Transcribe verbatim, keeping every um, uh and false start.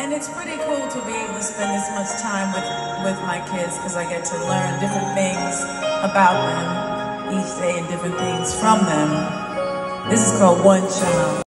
And it's pretty cool to be able to spend this much time with, with my kids because I get to learn different things about them each day and different things from them. This is called One Child.